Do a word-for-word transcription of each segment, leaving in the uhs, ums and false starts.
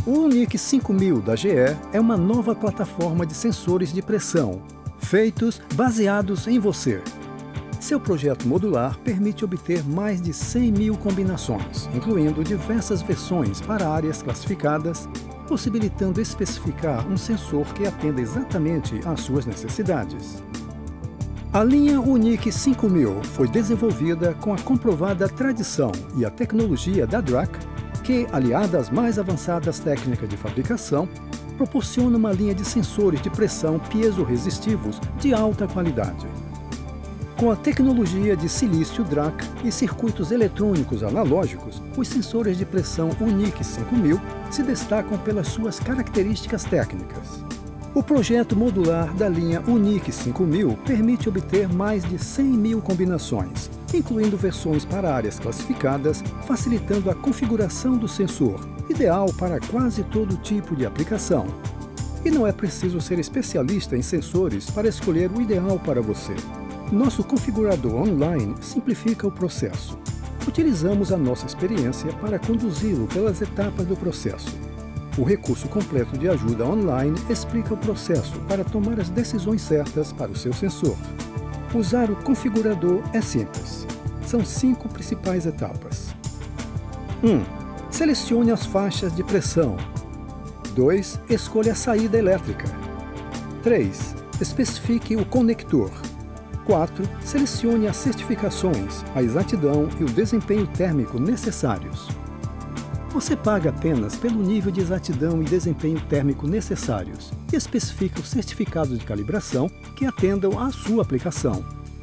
O Unique cinco mil da G E é uma nova plataforma de sensores de pressão, feitos baseados em você. Seu projeto modular permite obter mais de cem mil combinações, incluindo diversas versões para áreas classificadas, possibilitando especificar um sensor que atenda exatamente às suas necessidades. A linha Unique cinco mil foi desenvolvida com a comprovada tradição e a tecnologia da D R A C, que, aliada às mais avançadas técnicas de fabricação, proporciona uma linha de sensores de pressão piezoresistivos de alta qualidade. Com a tecnologia de silício D R A C e circuitos eletrônicos analógicos, os sensores de pressão Unique cinco mil se destacam pelas suas características técnicas. O projeto modular da linha Unique cinco mil permite obter mais de cem mil combinações, incluindo versões para áreas classificadas, facilitando a configuração do sensor, ideal para quase todo tipo de aplicação. E não é preciso ser especialista em sensores para escolher o ideal para você. Nosso configurador online simplifica o processo. Utilizamos a nossa experiência para conduzi-lo pelas etapas do processo. O recurso completo de ajuda online explica o processo para tomar as decisões certas para o seu sensor. Usar o configurador é simples. São cinco principais etapas. um. Selecione as faixas de pressão. dois. Escolha a saída elétrica. três. Especifique o conector. quatro. Selecione as certificações, a exatidão e o desempenho térmico necessários. Você paga apenas pelo nível de exatidão e desempenho térmico necessários e especifica os certificados de calibração que atendam à sua aplicação.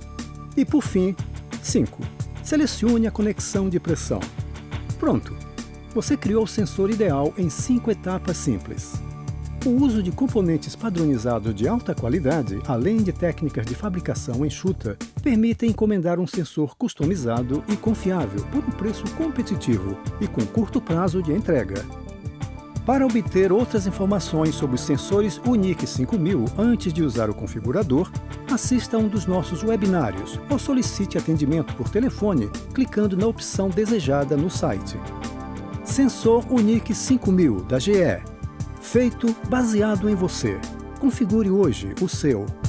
E por fim, cinco. Selecione a conexão de pressão. Pronto! Você criou o sensor ideal em cinco etapas simples. O uso de componentes padronizados de alta qualidade, além de técnicas de fabricação enxuta, permitem encomendar um sensor customizado e confiável por um preço competitivo e com curto prazo de entrega. Para obter outras informações sobre os sensores Unique cinco mil antes de usar o configurador, assista a um dos nossos webinários ou solicite atendimento por telefone clicando na opção desejada no site. Sensor Unique cinco mil da G E. Feito baseado em você. Configure hoje o seu.